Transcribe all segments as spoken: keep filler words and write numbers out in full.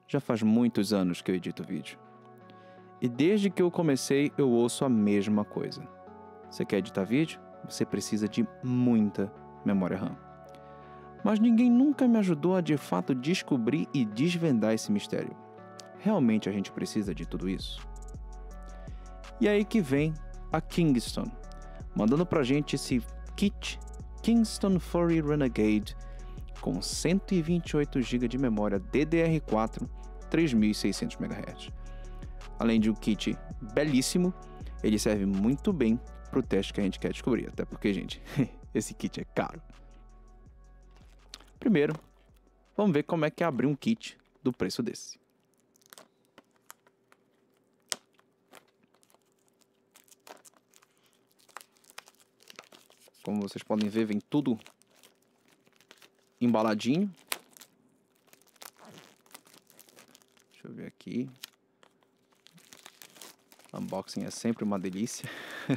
Já faz muitos anos que eu edito vídeo. E desde que eu comecei, eu ouço a mesma coisa. Você quer editar vídeo? Você precisa de muita memória RAM. Mas ninguém nunca me ajudou a de fato descobrir e desvendar esse mistério. Realmente a gente precisa de tudo isso? E aí que vem a Kingston, mandando pra gente esse kit Kingston Fury Renegade com cento e vinte e oito gigas de memória D D R quatro, três mil e seiscentos megahertz. Além de um kit belíssimo, ele serve muito bem para o teste que a gente quer descobrir. Até porque, gente, esse kit é caro. Primeiro, vamos ver como é que é abrir um kit do preço desse. Como vocês podem ver, vem tudo embaladinho. Deixa eu ver aqui. Unboxing é sempre uma delícia.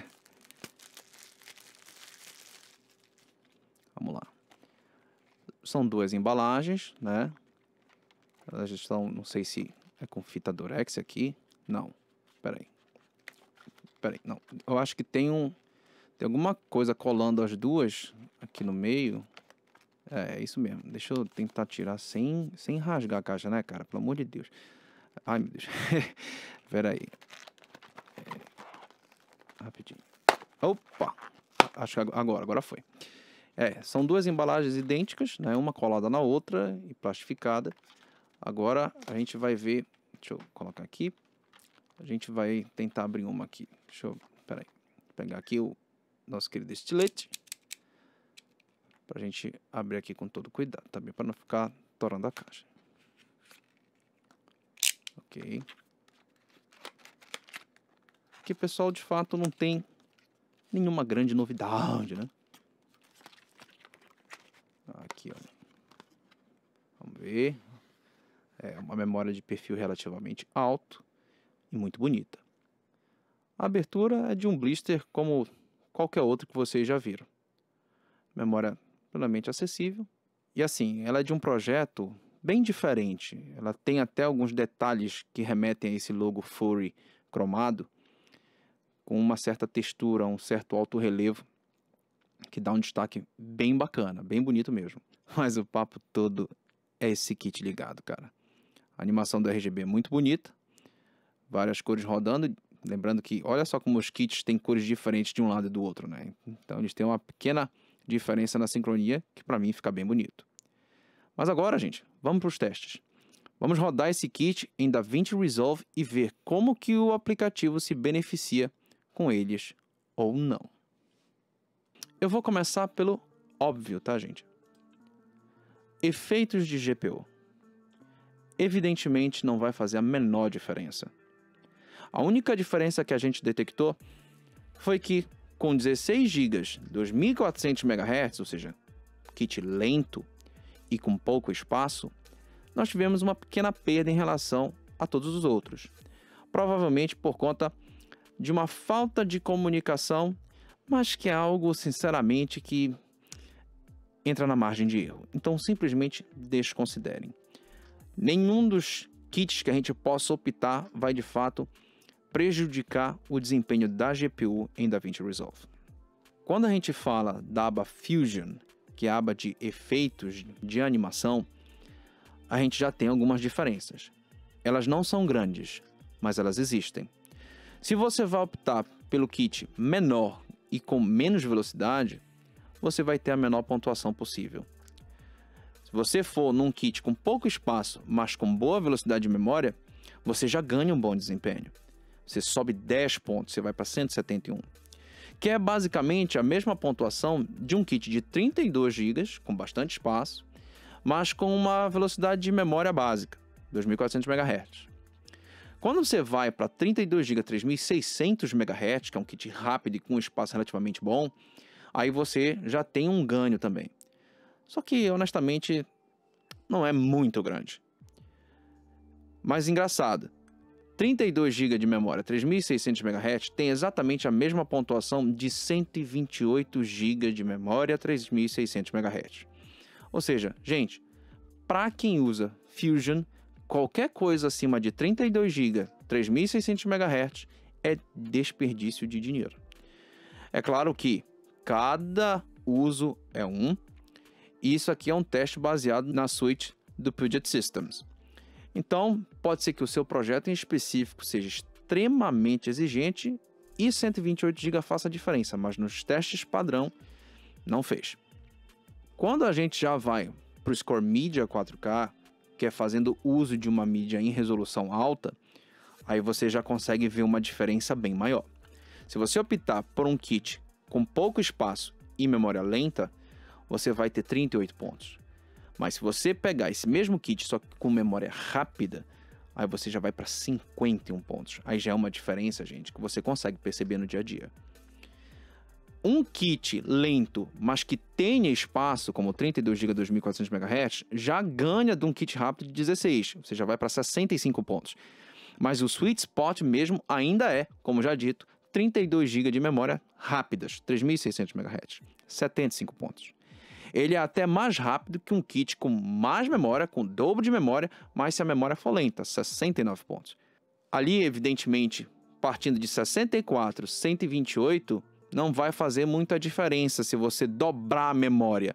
Vamos lá. São duas embalagens, né? Elas estão, não sei se é com fita Durex aqui. Não, peraí. Peraí, não. Eu acho que tem um... Tem alguma coisa colando as duas aqui no meio. É, é isso mesmo. Deixa eu tentar tirar sem, sem rasgar a caixa, né, cara? Pelo amor de Deus. Ai, meu Deus. Peraí. Rapidinho. Opa! Acho que agora, agora foi. É, são duas embalagens idênticas, né? Uma colada na outra e plastificada. Agora a gente vai ver... Deixa eu colocar aqui. A gente vai tentar abrir uma aqui. Deixa eu... Peraí. Vou pegar aqui o nosso querido estilete. Pra gente abrir aqui com todo cuidado, também para não ficar torando a caixa. Ok. Aqui, pessoal, de fato não tem nenhuma grande novidade, né? Aqui, ó. Vamos ver. É uma memória de perfil relativamente alto e muito bonita. A abertura é de um blister como qualquer outro que vocês já viram. Memória plenamente acessível. E assim, ela é de um projeto bem diferente. Ela tem até alguns detalhes que remetem a esse logo Fury cromado, com uma certa textura, um certo alto relevo, que dá um destaque bem bacana, bem bonito mesmo. Mas o papo todo é esse kit ligado, cara. A animação do R G B é muito bonita, várias cores rodando, lembrando que, olha só como os kits têm cores diferentes de um lado e do outro, né? Então eles têm uma pequena diferença na sincronia, que para mim fica bem bonito. Mas agora, gente, vamos para os testes. Vamos rodar esse kit em DaVinci Resolve e ver como que o aplicativo se beneficia com eles ou não. Eu vou começar pelo óbvio, tá, gente? Efeitos de G P U. Evidentemente não vai fazer a menor diferença. A única diferença que a gente detectou foi que com dezesseis gigas, dois mil e quatrocentos megahertz, ou seja, kit lento e com pouco espaço, nós tivemos uma pequena perda em relação a todos os outros. Provavelmente por conta de uma falta de comunicação, mas que é algo, sinceramente, que entra na margem de erro. Então, simplesmente desconsiderem. Nenhum dos kits que a gente possa optar vai, de fato, prejudicar o desempenho da G P U em DaVinci Resolve. Quando a gente fala da aba Fusion, que é a aba de efeitos de animação, a gente já tem algumas diferenças. Elas não são grandes, mas elas existem. Se você vai optar pelo kit menor e com menos velocidade, você vai ter a menor pontuação possível. Se você for num kit com pouco espaço, mas com boa velocidade de memória, você já ganha um bom desempenho. Você sobe dez pontos, você vai para cento e setenta e um. Que é basicamente a mesma pontuação de um kit de trinta e dois gigas, com bastante espaço, mas com uma velocidade de memória básica, dois mil e quatrocentos megahertz. Quando você vai para trinta e dois gigas, três mil e seiscentos megahertz, que é um kit rápido e com um espaço relativamente bom, aí você já tem um ganho também. Só que, honestamente, não é muito grande. Mas engraçado, trinta e dois gigas de memória, três mil e seiscentos megahertz, tem exatamente a mesma pontuação de cento e vinte e oito gigas de memória, três mil e seiscentos megahertz. Ou seja, gente, para quem usa Fusion, qualquer coisa acima de trinta e dois gigas, três mil e seiscentos megahertz é desperdício de dinheiro. É claro que cada uso é um. Isso aqui é um teste baseado na suite do Puget Systems. Então, pode ser que o seu projeto em específico seja extremamente exigente e cento e vinte e oito gigas faça a diferença, mas nos testes padrão não fez. Quando a gente já vai para o Score Media quatro K, que é fazendo uso de uma mídia em resolução alta, aí você já consegue ver uma diferença bem maior. Se você optar por um kit com pouco espaço e memória lenta, você vai ter trinta e oito pontos. Mas se você pegar esse mesmo kit só que com memória rápida, aí você já vai para cinquenta e um pontos. Aí já é uma diferença, gente, que você consegue perceber no dia a dia. Um kit lento, mas que tenha espaço, como trinta e dois gigas, dois mil e quatrocentos megahertz, já ganha de um kit rápido de dezesseis. Você já vai para sessenta e cinco pontos. Mas o sweet spot mesmo ainda é, como já dito, trinta e dois gigas de memória rápidas, três mil e seiscentos megahertz, setenta e cinco pontos. Ele é até mais rápido que um kit com mais memória, com dobro de memória, mas se a memória for lenta, sessenta e nove pontos. Ali, evidentemente, partindo de sessenta e quatro, cento e vinte e oito, não vai fazer muita diferença se você dobrar a memória.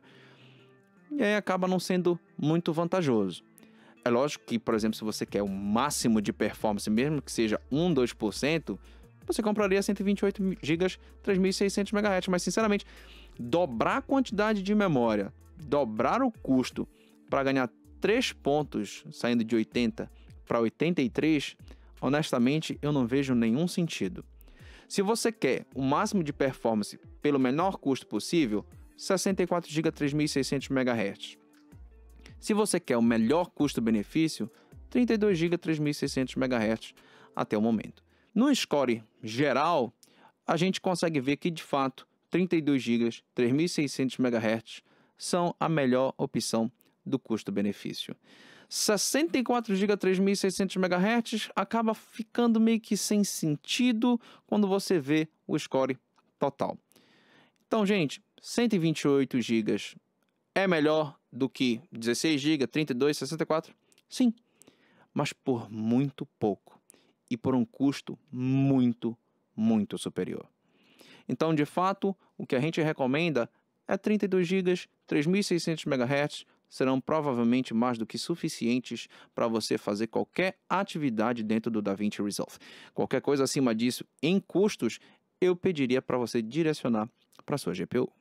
E aí acaba não sendo muito vantajoso. É lógico que, por exemplo, se você quer o máximo de performance, mesmo que seja um, dois por cento, você compraria cento e vinte e oito gigas, três mil e seiscentos megahertz, mas sinceramente, dobrar a quantidade de memória, dobrar o custo para ganhar três pontos, saindo de oitenta para oitenta e três, honestamente, eu não vejo nenhum sentido. Se você quer o máximo de performance pelo menor custo possível, sessenta e quatro gigas, três mil e seiscentos megahertz. Se você quer o melhor custo-benefício, trinta e dois gigas, três mil e seiscentos megahertz até o momento. No score geral, a gente consegue ver que, de fato, trinta e dois gigas, três mil e seiscentos megahertz são a melhor opção do custo-benefício. sessenta e quatro gigas, três mil e seiscentos megahertz acaba ficando meio que sem sentido quando você vê o score total. Então, gente, cento e vinte e oito gigas é melhor do que dezesseis gigas, trinta e dois, sessenta e quatro? Sim, mas por muito pouco e por um custo muito, muito superior. Então, de fato, o que a gente recomenda é trinta e dois gigas, três mil e seiscentos megahertz, serão provavelmente mais do que suficientes para você fazer qualquer atividade dentro do DaVinci Resolve. Qualquer coisa acima disso, em custos, eu pediria para você direcionar para a sua G P U.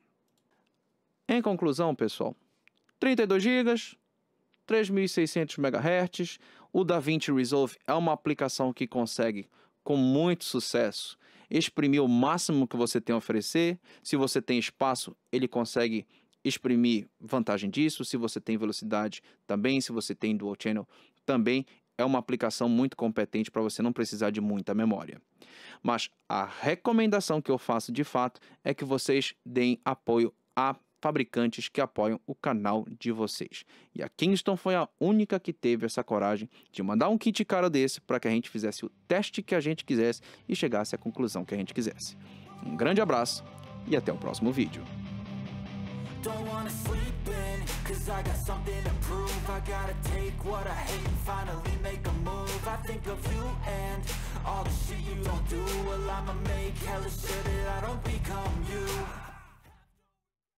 Em conclusão, pessoal, trinta e dois gigas, três mil e seiscentos megahertz, o DaVinci Resolve é uma aplicação que consegue, com muito sucesso, exprimir o máximo que você tem a oferecer. Se você tem espaço, ele consegue exprimir vantagem disso. Se você tem velocidade também, se você tem dual channel também, é uma aplicação muito competente para você não precisar de muita memória. Mas a recomendação que eu faço de fato é que vocês deem apoio a fabricantes que apoiam o canal de vocês. E a Kingston foi a única que teve essa coragem de mandar um kit caro desse para que a gente fizesse o teste que a gente quisesse e chegasse à conclusão que a gente quisesse. Um grande abraço e até o próximo vídeo. Don't wanna sleep in, cause I got something to prove. I gotta take what I hate and finally make a move. I think of you and all the shit you don't do. Well, I'ma make hella sure that I don't become you.